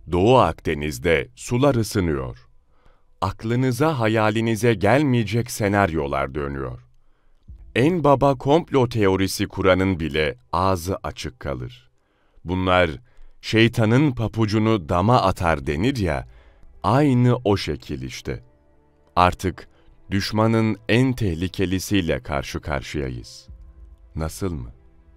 Doğu Akdeniz'de sular ısınıyor. Aklınıza hayalinize gelmeyecek senaryolar dönüyor. En baba komplo teorisi kuranın bile ağzı açık kalır. Bunlar şeytanın papucunu dama atar denir ya, aynı o şekil işte. Artık düşmanın en tehlikelisiyle karşı karşıyayız. Nasıl mı?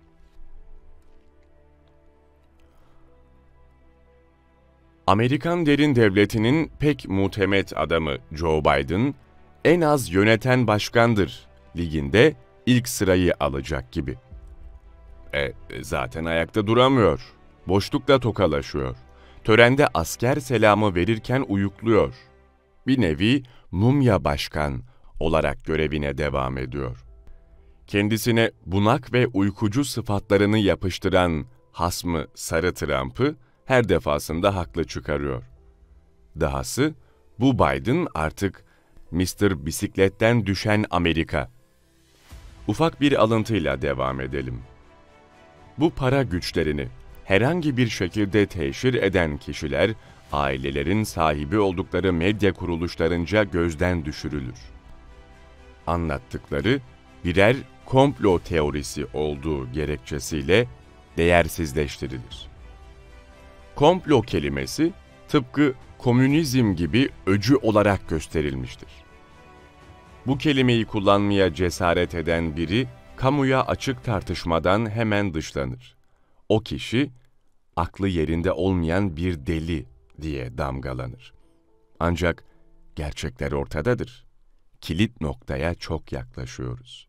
Amerikan derin devletinin pek muhtemet adamı Joe Biden, en az yöneten başkandır liginde ilk sırayı alacak gibi. Zaten ayakta duramıyor. Boşlukla tokalaşıyor. Törende asker selamı verirken uyukluyor. Bir nevi mumya başkan olarak görevine devam ediyor. Kendisine bunak ve uykucu sıfatlarını yapıştıran hasmı Sarı Trump'ı her defasında haklı çıkarıyor. Dahası bu Biden artık Mr. Bisikletten düşen Amerika. Ufak bir alıntıyla devam edelim. Bu para güçlerini herhangi bir şekilde teşhir eden kişiler, ailelerin sahibi oldukları medya kuruluşlarınca gözden düşürülür. Anlattıkları birer komplo teorisi olduğu gerekçesiyle değersizleştirilir. Komplo kelimesi tıpkı komünizm gibi öcü olarak gösterilmiştir. Bu kelimeyi kullanmaya cesaret eden biri, kamuya açık tartışmadan hemen dışlanır. O kişi, aklı yerinde olmayan bir deli diye damgalanır. Ancak gerçekler ortadadır. Kilit noktaya çok yaklaşıyoruz.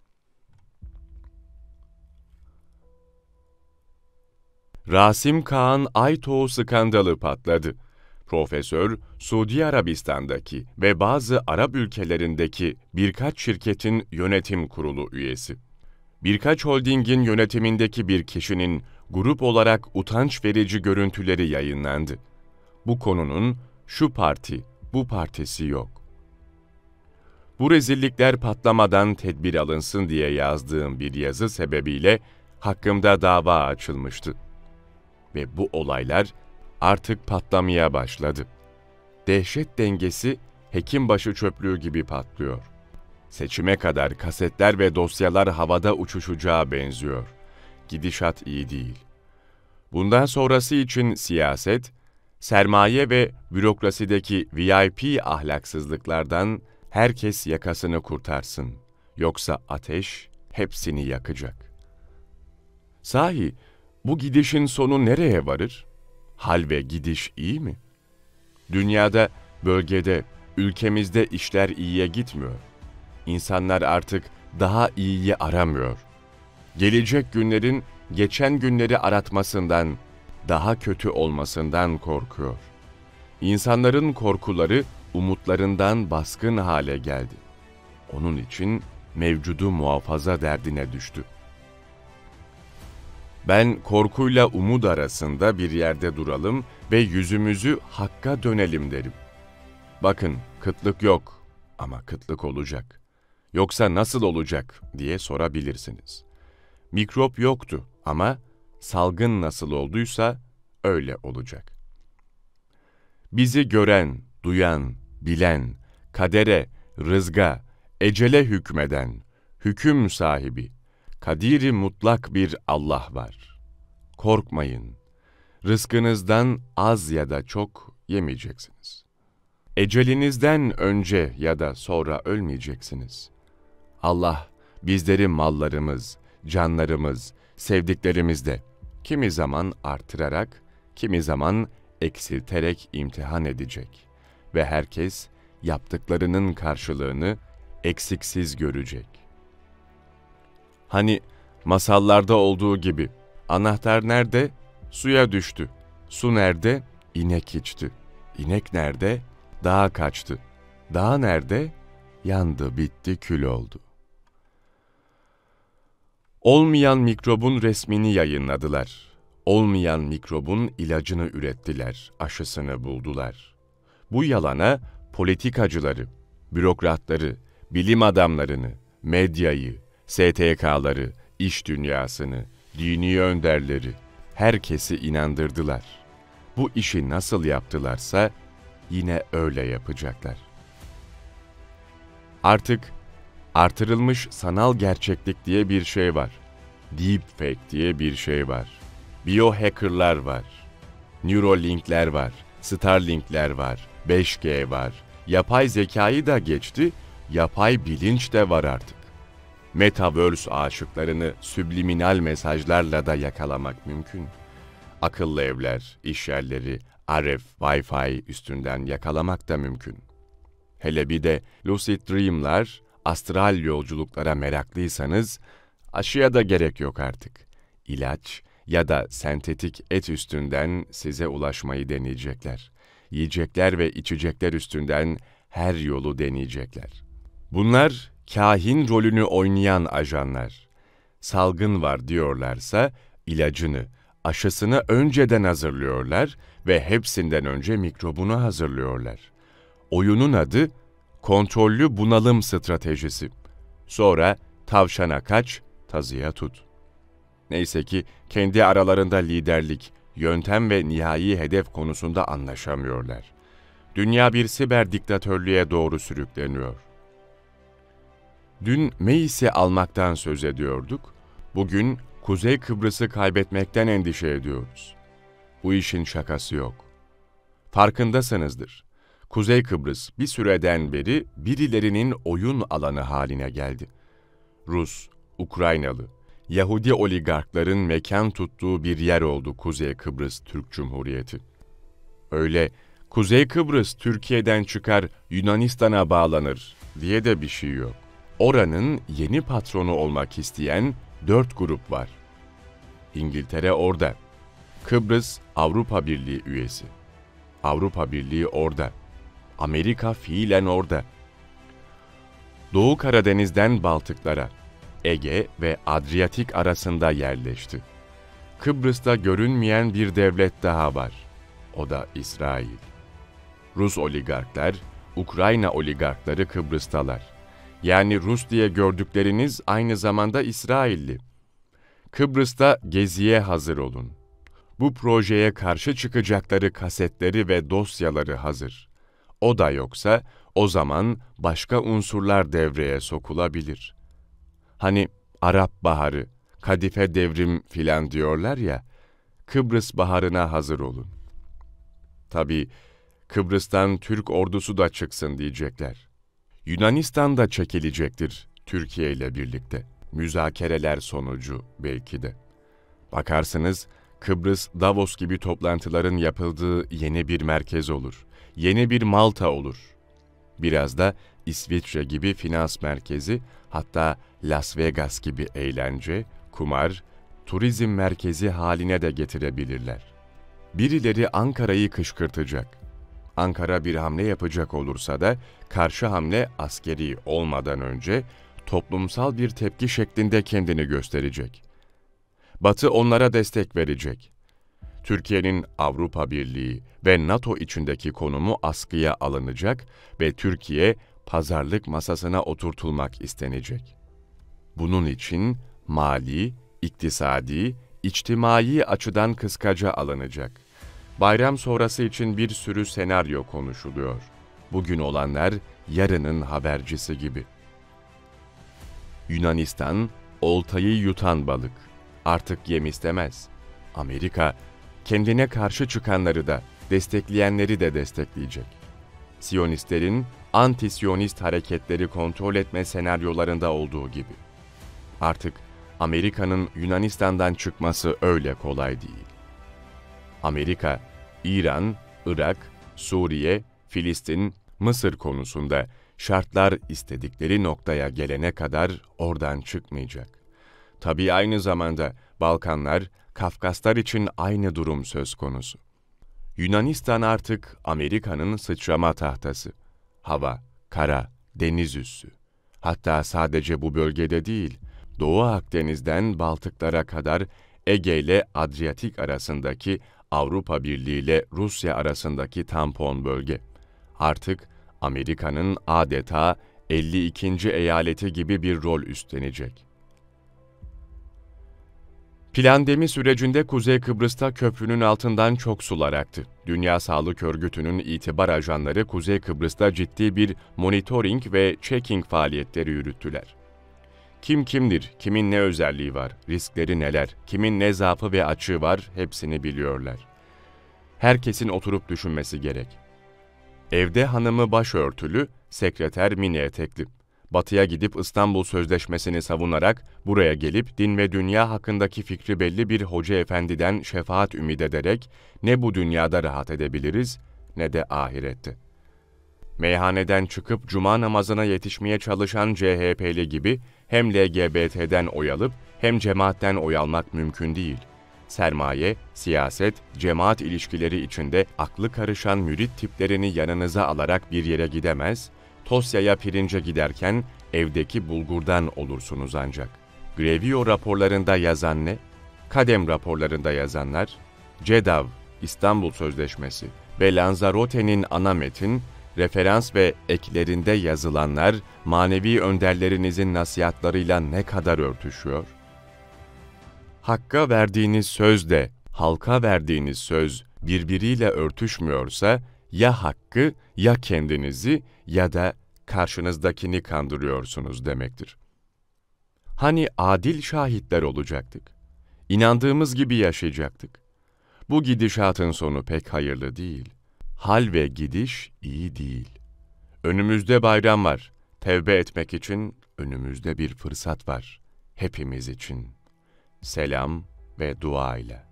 Rasim Kağan Aytoğu skandalı patladı. Profesör, Suudi Arabistan'daki ve bazı Arap ülkelerindeki birkaç şirketin yönetim kurulu üyesi. Birkaç holdingin yönetimindeki bir kişinin grup olarak utanç verici görüntüleri yayınlandı. Bu konunun şu parti, bu partisi yok. Bu rezillikler patlamadan tedbir alınsın diye yazdığım bir yazı sebebiyle hakkımda dava açılmıştı. Ve bu olaylar artık patlamaya başladı. Dehşet dengesi hekimbaşı çöplüğü gibi patlıyor. Seçime kadar kasetler ve dosyalar havada uçuşacağı benziyor. Gidişat iyi değil. Bundan sonrası için siyaset, sermaye ve bürokrasideki VIP ahlaksızlıklardan herkes yakasını kurtarsın. Yoksa ateş hepsini yakacak. Sahi, bu gidişin sonu nereye varır? Hal ve gidiş iyi mi? Dünyada, bölgede, ülkemizde işler iyiye gitmiyor. İnsanlar artık daha iyiyi aramıyor. Gelecek günlerin geçen günleri aratmasından, daha kötü olmasından korkuyor. İnsanların korkuları umutlarından baskın hale geldi. Onun için mevcudu muhafaza derdine düştü. Ben korkuyla umut arasında bir yerde duralım ve yüzümüzü Hakk'a dönelim derim. Bakın, kıtlık yok ama kıtlık olacak. Yoksa nasıl olacak diye sorabilirsiniz. Mikrop yoktu ama salgın nasıl olduysa öyle olacak. Bizi gören, duyan, bilen, kadere, rızga, ecele hükmeden, hüküm sahibi, kadiri mutlak bir Allah var. Korkmayın, rızkınızdan az ya da çok yemeyeceksiniz. Ecelinizden önce ya da sonra ölmeyeceksiniz. Allah bizleri mallarımız, canlarımız, sevdiklerimizde kimi zaman artırarak, kimi zaman eksilterek imtihan edecek ve herkes yaptıklarının karşılığını eksiksiz görecek. Hani masallarda olduğu gibi, anahtar nerede? Suya düştü. Su nerede? İnek içti. İnek nerede? Dağa kaçtı. Dağ nerede? Yandı, bitti, kül oldu. Olmayan mikrobun resmini yayınladılar. Olmayan mikrobun ilacını ürettiler, aşısını buldular. Bu yalana politikacıları, bürokratları, bilim adamlarını, medyayı, STK'ları, iş dünyasını, dini önderleri, herkesi inandırdılar. Bu işi nasıl yaptılarsa yine öyle yapacaklar. Artık artırılmış sanal gerçeklik diye bir şey var. Deepfake diye bir şey var. Biohackerlar var. Neuralinkler var. Starlinkler var. 5G var. Yapay zekayı da geçti, yapay bilinç de var artık. Metaverse aşıklarını subliminal mesajlarla da yakalamak mümkün. Akıllı evler, iş yerleri, RF, Wi-Fi üstünden yakalamak da mümkün. Hele bir de lucid dream'lar, astral yolculuklara meraklıysanız aşıya da gerek yok artık. İlaç ya da sentetik et üstünden size ulaşmayı deneyecekler. Yiyecekler ve içecekler üstünden her yolu deneyecekler. Bunlar kahin rolünü oynayan ajanlar. Salgın var diyorlarsa ilacını, aşısını önceden hazırlıyorlar ve hepsinden önce mikrobunu hazırlıyorlar. Oyunun adı kontrollü bunalım stratejisi. Sonra tavşana kaç, tazıya tut. Neyse ki kendi aralarında liderlik, yöntem ve nihai hedef konusunda anlaşamıyorlar. Dünya bir siber diktatörlüğe doğru sürükleniyor. Dün Meis'i almaktan söz ediyorduk, bugün Kuzey Kıbrıs'ı kaybetmekten endişe ediyoruz. Bu işin şakası yok. Farkındasınızdır. Kuzey Kıbrıs bir süreden beri birilerinin oyun alanı haline geldi. Rus, Ukraynalı, Yahudi oligarkların mekan tuttuğu bir yer oldu Kuzey Kıbrıs Türk Cumhuriyeti. Öyle Kuzey Kıbrıs Türkiye'den çıkar Yunanistan'a bağlanır diye de bir şey yok. Oranın yeni patronu olmak isteyen 4 grup var. İngiltere orada. Kıbrıs Avrupa Birliği üyesi. Avrupa Birliği orada. Amerika fiilen orada. Doğu Karadeniz'den Baltıklara, Ege ve Adriyatik arasında yerleşti. Kıbrıs'ta görünmeyen bir devlet daha var. O da İsrail. Rus oligarklar, Ukrayna oligarkları Kıbrıs'talar. Yani Rus diye gördükleriniz aynı zamanda İsrailli. Kıbrıs'ta geziye hazır olun. Bu projeye karşı çıkacakları kasetleri ve dosyaları hazır. O da yoksa o zaman başka unsurlar devreye sokulabilir. Hani Arap Baharı, Kadife Devrim filan diyorlar ya, Kıbrıs Baharı'na hazır olun. Tabii Kıbrıs'tan Türk ordusu da çıksın diyecekler. Yunanistan da çekilecektir Türkiye ile birlikte. Müzakereler sonucu belki de. Bakarsınız Kıbrıs Davos gibi toplantıların yapıldığı yeni bir merkez olur. Yeni bir Malta olur. Biraz da İsviçre gibi finans merkezi, hatta Las Vegas gibi eğlence, kumar, turizm merkezi haline de getirebilirler. Birileri Ankara'yı kışkırtacak. Ankara bir hamle yapacak olursa da karşı hamle askeri olmadan önce toplumsal bir tepki şeklinde kendini gösterecek. Batı onlara destek verecek. Türkiye'nin Avrupa Birliği ve NATO içindeki konumu askıya alınacak ve Türkiye pazarlık masasına oturtulmak istenecek. Bunun için mali, iktisadi, içtimai açıdan kıskaca alınacak. Bayram sonrası için bir sürü senaryo konuşuluyor. Bugün olanlar yarının habercisi gibi. Yunanistan, oltayı yutan balık. Artık yem istemez. Amerika, kendine karşı çıkanları da, destekleyenleri de destekleyecek. Siyonistlerin anti-Siyonist hareketleri kontrol etme senaryolarında olduğu gibi. Artık Amerika'nın Yunanistan'dan çıkması öyle kolay değil. Amerika, İran, Irak, Suriye, Filistin, Mısır konusunda şartlar istedikleri noktaya gelene kadar oradan çıkmayacak. Tabii aynı zamanda Balkanlar, Kafkaslar için aynı durum söz konusu. Yunanistan artık Amerika'nın sıçrama tahtası. Hava, kara, deniz üssü. Hatta sadece bu bölgede değil, Doğu Akdeniz'den Baltıklara kadar Ege ile Adriyatik arasındaki Avrupa Birliği ile Rusya arasındaki tampon bölge. Artık Amerika'nın adeta 52. eyaleti gibi bir rol üstlenecek. Plandemi sürecinde Kuzey Kıbrıs'ta köprünün altından çok sular aktı. Dünya Sağlık Örgütü'nün itibar ajanları Kuzey Kıbrıs'ta ciddi bir monitoring ve checking faaliyetleri yürüttüler. Kim kimdir, kimin ne özelliği var, riskleri neler, kimin ne zaafı ve açığı var hepsini biliyorlar. Herkesin oturup düşünmesi gerek. Evde hanımı başörtülü, sekreter mini etekli. Batı'ya gidip İstanbul Sözleşmesi'ni savunarak buraya gelip din ve dünya hakkındaki fikri belli bir hoca efendiden şefaat ümid ederek ne bu dünyada rahat edebiliriz ne de ahirette. Meyhaneden çıkıp cuma namazına yetişmeye çalışan CHP'li gibi hem LGBT'den oy alıp hem cemaatten oy almak mümkün değil. Sermaye, siyaset, cemaat ilişkileri içinde aklı karışan mürit tiplerini yanınıza alarak bir yere gidemez, Tosya'ya pirince giderken evdeki bulgurdan olursunuz ancak. Grevio raporlarında yazan ne? Kadem raporlarında yazanlar, CEDAW, İstanbul Sözleşmesi ve Lanzarote'nin ana metin, referans ve eklerinde yazılanlar manevi önderlerinizin nasihatlarıyla ne kadar örtüşüyor? Hakka verdiğiniz söz de halka verdiğiniz söz birbiriyle örtüşmüyorsa ya hakkı ya kendinizi ya da karşınızdakini kandırıyorsunuz demektir. Hani adil şahitler olacaktık. İnandığımız gibi yaşayacaktık. Bu gidişatın sonu pek hayırlı değil. Hal ve gidiş iyi değil. Önümüzde bayram var. Tevbe etmek için önümüzde bir fırsat var. Hepimiz için. Selam ve dua ile.